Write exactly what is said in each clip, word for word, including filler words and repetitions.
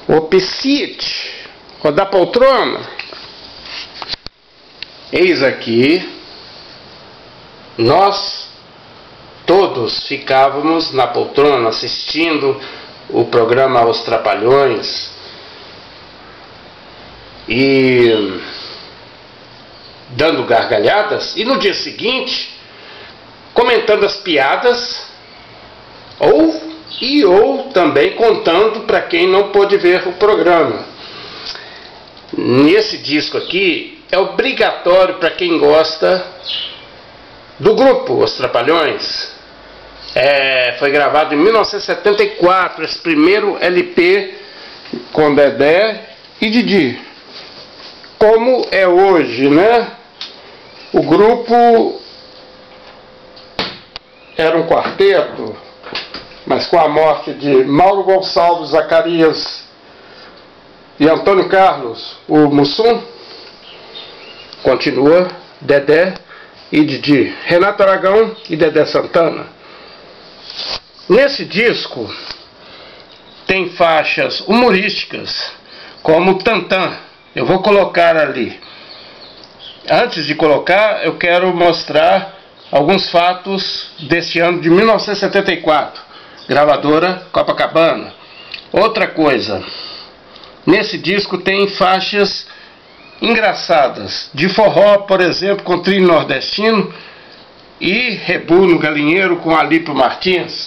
o psite, o da poltrona. Eis aqui, nós todos ficávamos na poltrona assistindo o programa Os Trapalhões e dando gargalhadas, e no dia seguinte comentando as piadas ou e ou também contando para quem não pôde ver o programa. Nesse disco aqui é obrigatório para quem gosta do grupo Os Trapalhões. É, foi gravado em mil novecentos e setenta e quatro, esse primeiro L P com Dedé e Didi. Como é hoje, né? O grupo era um quarteto, mas com a morte de Mauro Gonçalves, Zacarias e Antônio Carlos, o Mussum, continua Dedé e Didi, Renato Aragão e Dedé Santana. Nesse disco tem faixas humorísticas, como Tantã. Eu vou colocar ali. Antes de colocar, eu quero mostrar alguns fatos desse ano de mil novecentos e setenta e quatro. Gravadora Copacabana. Outra coisa, nesse disco tem faixas engraçadas, de forró, por exemplo, com Trio Nordestino, e Rebu no Galinheiro com Alípio Martins.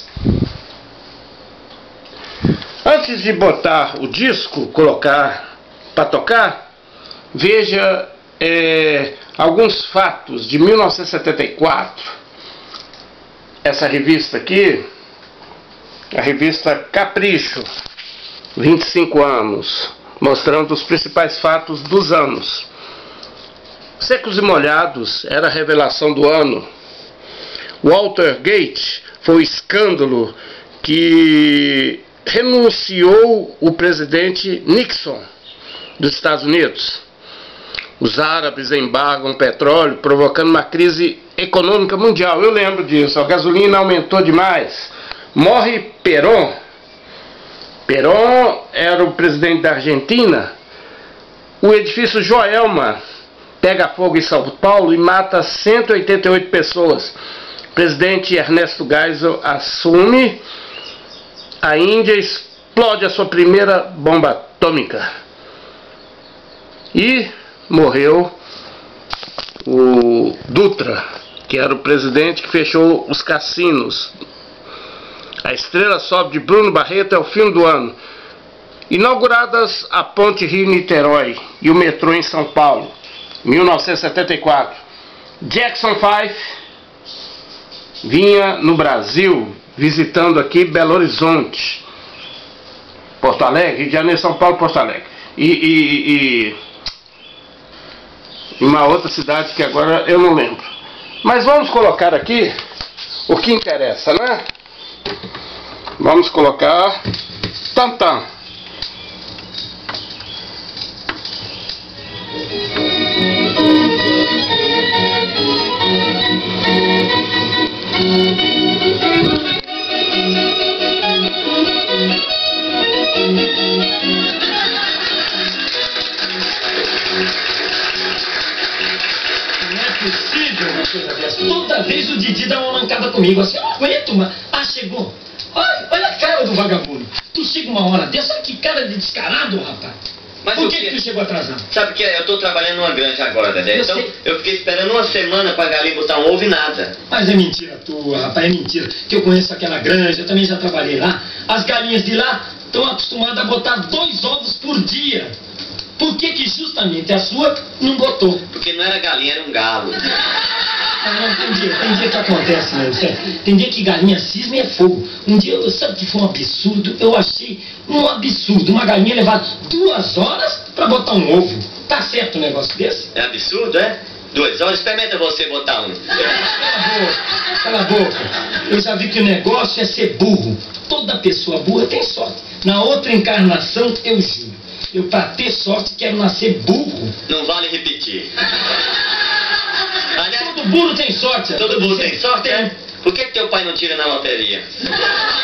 Antes de botar o disco, colocar para tocar, veja é, alguns fatos de mil novecentos e setenta e quatro. Essa revista aqui, a revista Capricho, vinte e cinco anos, mostrando os principais fatos dos anos. Secos e Molhados era a revelação do ano. Watergate foi o escândalo que renunciou o presidente Nixon dos Estados Unidos. Os árabes embargam petróleo, provocando uma crise econômica mundial. Eu lembro disso. A gasolina aumentou demais. Morre Perón. Perón era o presidente da Argentina. O edifício Joelma pega fogo em São Paulo e mata cento e oitenta e oito pessoas. O presidente Ernesto Geisel assume. A Índia explode a sua primeira bomba atômica. E morreu o Dutra, que era o presidente que fechou os cassinos. A Estrela Sobe, de Bruno Barreto, é o filme do ano. Inauguradas a Ponte Rio-Niterói e o metrô em São Paulo, mil novecentos e setenta e quatro. Jackson Five vinha no Brasil, visitando aqui Belo Horizonte, Porto Alegre, Rio de Janeiro, São Paulo, Porto Alegre. E, e, e uma outra cidade que agora eu não lembro. Mas vamos colocar aqui o que interessa, né? Vamos colocar Tantã. Toda vez o Didi dá uma mancada comigo, assim, eu não aguento, mas... Ah, chegou. Olha, olha a cara do vagabundo. Tu chega uma hora dessa, olha que cara de descarado, rapaz. Mas Por que, que que tu chegou atrasado? Sabe que eu tô trabalhando numa granja agora, Dedé. Eu Então sei. eu fiquei esperando uma semana pra galinha botar um ovo e nada. Mas é mentira tua, rapaz, é mentira. Que eu conheço aquela granja, eu também já trabalhei lá. As galinhas de lá estão acostumadas a botar dois ovos por dia. Por que que justamente a sua não botou? Porque não era galinha, era um galo. Ah, não, tem dia, tem dia que acontece mesmo, sério. Tem dia que galinha cisma e é fogo. Um dia, sabe que foi um absurdo? Eu achei um absurdo uma galinha levar duas horas pra botar um ovo. Tá certo um negócio desse? É absurdo, é? Duas horas, experimenta você botar um. Cala a boca, cala a boca. Eu já vi que o negócio é ser burro. Toda pessoa burra tem sorte. Na outra encarnação, eu juro. Eu, pra ter sorte, quero nascer burro. Não vale repetir. Aliás, Todo burro tem sorte. todo mundo tem sorte, Tem. é? Por que que teu pai não tira na loteria?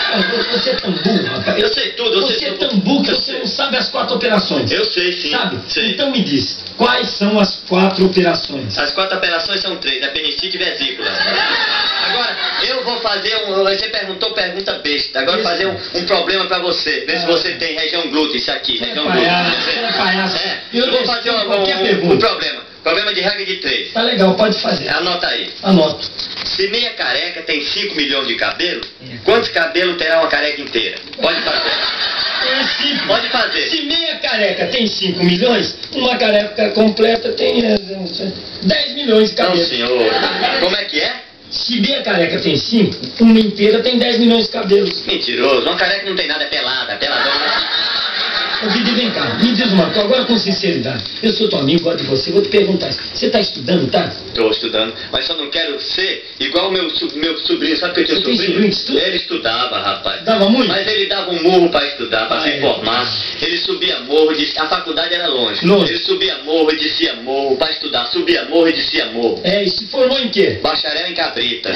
Você é tão burro, rapaz. Eu sei tudo, eu Você sei é tudo. tão burro que Eu você sei. não sabe as quatro operações. Eu sei, sim. Sabe? Sei. Então me diz, quais são as quatro operações? As quatro operações são três, apendicite e vesícula. Agora, eu vou fazer um... Você perguntou pergunta besta. Agora, Isso. fazer um, um problema pra você. Vê Ah. se você tem região glútea, isso aqui. Você é região palhaço, glútea. você é palhaço. É, Eu eu vou deixo fazer um, qualquer um, um, pergunta. um problema. Problema de regra de três. Tá legal, pode fazer. Anota aí. Anoto. Se meia careca tem cinco milhões de cabelo, É. quantos cabelos terá uma careca inteira? Pode fazer. É cinco. Pode fazer. Se meia careca tem cinco milhões, uma careca completa tem é, dez milhões de Não, cabelos. senhor. Como é que é? Se meia careca tem cinco, uma inteira tem dez milhões de cabelos. Mentiroso. Uma careca não tem nada, é pelada, é peladona. Ô, Didi, vem cá, me diz uma coisa, agora com sinceridade. Eu sou teu amigo, gosto de você, vou te perguntar isso. Você tá estudando, tá? Estou estudando, mas só não quero ser igual o meu, so- meu sobrinho. Sabe que eu tinha Você tem sobrinho? sobrinho que estuda? Ele estudava, rapaz. Dava muito? Mas ele dava um murro para estudar, para Ah, se é. formar. Ele subia morro, disse, a faculdade era longe. Longe. Ele subia morro e descia morro para estudar. Subia morro e descia morro. É, e se formou em quê? Bacharel em cabrita.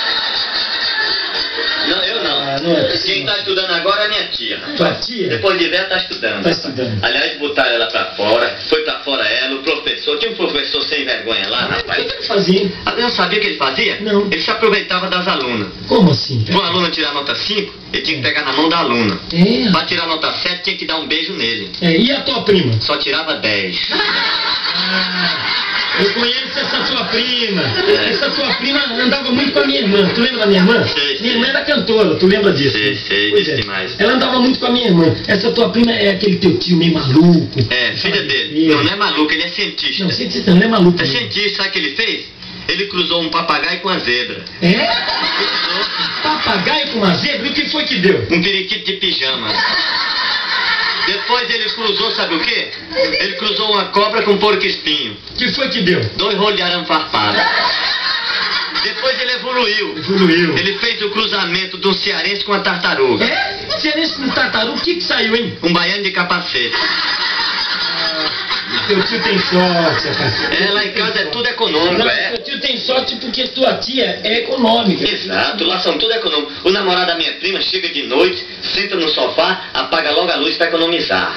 Não, eu não. Ah, não é possível. Quem está estudando agora é a minha tia. Tua tia? Depois de velha está estudando. Tá estudando. Aliás, botaram ela pra fora, foi pra fora ela, o professor, tinha um professor sem vergonha lá, O rapaz. que ele fazia? Ah, não sabia o que ele fazia? Não. Ele se aproveitava das alunas. Como assim? Para uma aluna tirar nota cinco, ele tinha que pegar na mão da aluna. É, Para tirar nota sete, tinha que dar um beijo nele. é, e a tua prima? Só tirava dez. Ah, eu conheço essa tua prima. É. Essa tua prima andava muito com a minha irmã. Tu lembra da minha irmã? Sei, sei. Minha irmã era cantora, tu lembra disso? Sei, sei, Pois disse é. demais. Ela andava muito com a minha irmã. Essa tua prima é aquele teu tio meio maluco. É, filha dele. Ele. Não, não é maluco, ele é cientista. Não, cientista não, ele é maluco. É mesmo. cientista, sabe o que ele fez? Ele cruzou um papagaio com uma zebra. É? Papagaio com uma zebra, e o que foi que deu? Um periquito de pijama. Depois ele cruzou, sabe o quê? Ele cruzou uma cobra com um porco-espinho. O que foi que deu? Dois rolos de arame farpado. Depois ele evoluiu. Evoluiu. Ele fez o cruzamento de um cearense com uma tartaruga. É? Cearense com tartaruga, o que que saiu, hein? Um baiano de capacete. Teu tio tem sorte, rapaz. É, lá em casa é tudo econômico, Não, é. teu tio tem sorte porque tua tia é econômica. Exato, lá são tudo econômico. O namorado da minha prima chega de noite, senta no sofá, apaga logo a luz para economizar.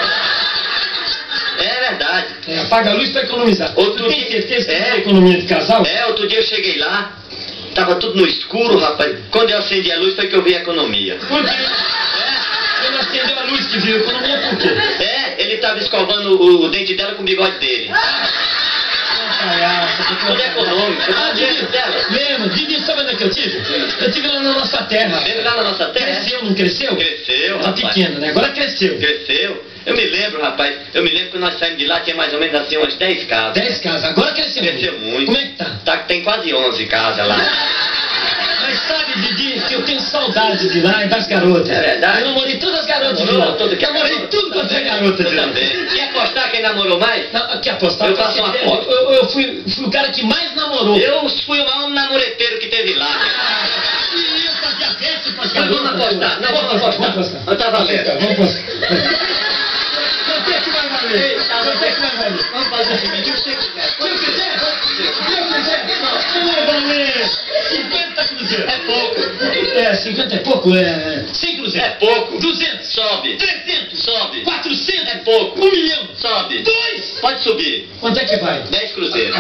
É verdade. É, apaga a luz pra economizar. Outro Tu tem dia- certeza que é. isso é economia de casal? É, outro dia eu cheguei lá, tava tudo no escuro, rapaz. Quando eu acendi a luz foi que eu vi a economia. Por quê? Você não acendeu a luz que viu economia por quê? É, ele tava escovando o, o dente dela com o bigode dele. Palhaço, Tudo econômico, você Ah, não Didi, adianta dela. lembra? Didi, sabe onde é que eu tive? Eu tive lá na nossa terra. Lembra lá na nossa terra? Cresceu, não cresceu? Cresceu, Tá rapaz. pequena, né? Agora cresceu. Cresceu. Eu me lembro, rapaz, eu me lembro que nós saímos de lá, tinha mais ou menos assim umas dez casas. Dez casas, agora cresceu. Cresceu muito. Como é que tá? Tá, tem quase onze casas lá. Mas sabe, Didi, que eu tenho saudade de lá e das garotas. É verdade. Eu namorei todas as garotas de Namorou lá. tudo que é Eu namorei garoto. tudo quanto é garota de Eu lá. também. Quer apostar quem namorou mais? Não, quer apostar? Eu faço uma eu, aposta. eu, eu fui, fui o cara que mais namorou. Eu fui o maior namoreteiro que teve lá. E eu fazia festa com as Mas garotas. vamos apostar, não, vamos apostar. Vamos apostar. Não tá valendo. Vamos apostar. Quanto é que vai valer? Quanto é que vai valer? Vamos fazer o seguinte, o que você quiser. Se eu quiser, se eu quiser, não vai valer cinquenta cruzeiros. É pouco. É, cinquenta é pouco, é cem cruzeiros. É pouco. duzentos. Sobe. trezentos. Sobe. quatrocentos. É pouco. um milhão. Sobe. Dois. Pode subir. Quanto é que vai? Dez cruzeiros.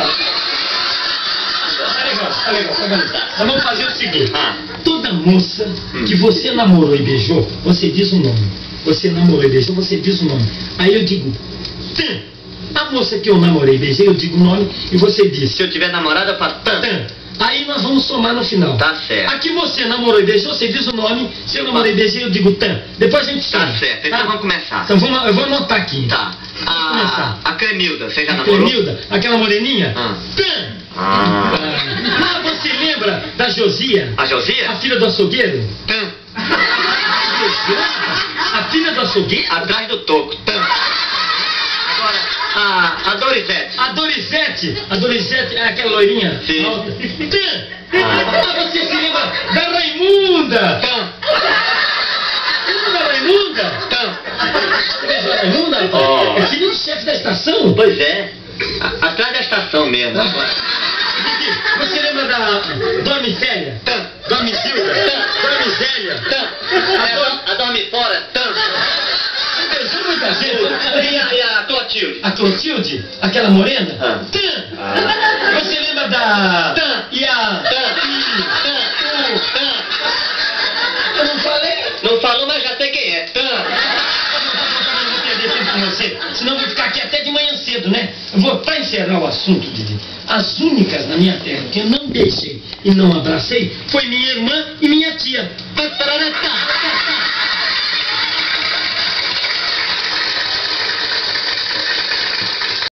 Tá legal, tá legal, tá legal. Nós vamos fazer o seguinte. Ah. Toda moça que você namorou e beijou, você diz o nome. Você namorou e beijou, você diz o nome. Aí eu digo, Tan. A moça que eu namorei e beijei, eu digo o nome e você diz, Se eu tiver namorada, eu faço tanto. Tan. Aí nós vamos somar no final. Tá certo. A que você namorou e beijou, você diz o nome. Se eu namorei e beijei, eu digo Tan. Depois a gente Tá soma. certo. Então vamos começar. Então vamos, eu vou anotar aqui. Tá. Vamos começar. A, a Cremilda, você já A namorou? Clemilda, aquela moreninha. Ah. Tan. Ah. Ah, você lembra da Josia? A A Josia? filha do açougueiro? Tam. A filha do açougueiro? Atrás do toco. Tam. Agora, a, a Dorisete. A Dorisete. A Dorisete é aquela loirinha? Sim. Alta. Ah, você se lembra da Raimunda? Tam. Lembra da Raimunda? Tam. Você beijou a Raimunda? rapaz? Oh. É filho do chefe da estação? Pois é. A- atrás da estação mesmo. Você lembra da Dormifélia? Tam. Dona Zilda, Dona Zélia, A, dona, a dorme fora, tanto. beijou muita gente. E a, e a Clotilde? A Clotilde, aquela morena? Ah. Tã. Você lembra da... Tã. E a... Tã. I. Tã. U. Tã. Eu não falei? Não falou, mas já sei quem é. Tã. Eu não vou perder tempo com você, senão eu vou ficar aqui até de manhã cedo, né? Eu vou, pra encerrar o assunto, Didi, as únicas na minha terra que eu não deixei e não abracei foi minha irmã e minha tia.